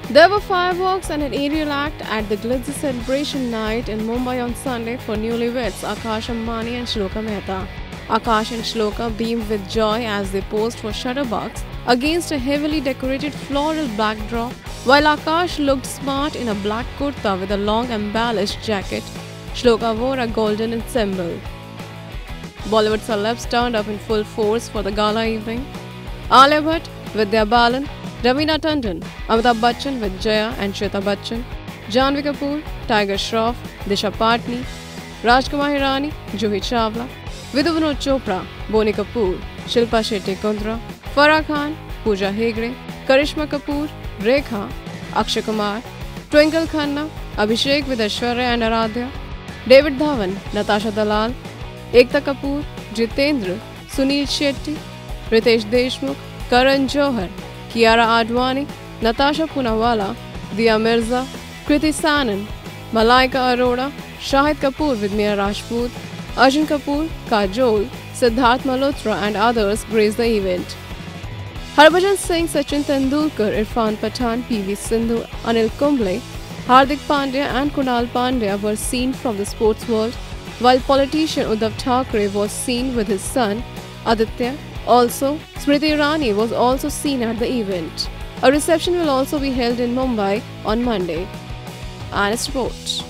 There were fireworks and an aerial act at the glitzy celebration night in Mumbai on Sunday for newlyweds Akash Ambani and Shloka Mehta. Akash and Shloka beamed with joy as they posed for shutterbucks against a heavily decorated floral backdrop, while Akash looked smart in a black kurta with a long embellished jacket. Shloka wore a golden ensemble. Bollywood celebs turned up in full force for the gala evening. Alia Bhatt, Vidya Blan, Raveena Tandon, Amitabh Bachchan with Jaya and Shweta Bachchan, Janhvi Kapoor, Tiger Shroff, Disha Patani, Rajkumar Hirani, Juhi Chawla, Vidhu Vinod Chopra, Boney Kpaoor, Shilpa Shetty Kundra, Farah Khan, Pooja Hegde, Karisma Kapoor, Rekha, Akshay Kumar, Twinkle Khanna, Abhishek with Aishwarya and Aaradhya, David Dhawan, Natasha Dalal, Eka Kapoor, Jitendra, Suniel Shetty, Riteish Deshmukh, Karan Johar, Kiara Advani, Natasha Poonawalla, Dia Mirza, Kriti Sanon, Malaika Arora, Shahid Kpaoor with Mira Rajput, Arjun Kapoor, Kajol, Siddharth Malhotra and others graced the event. Harbhajan Singh, Sachin Tendulkar, Irfan Pathan, PV Sindhu, Anil Kumble, Hardik Pandya and Kunal Pandya were seen from the sports world, while politician Uddhav Thackeray was seen with his son Aditya. Also, Smriti Irani was also seen at the event. A reception will also be held in Mumbai on Monday. And it's report.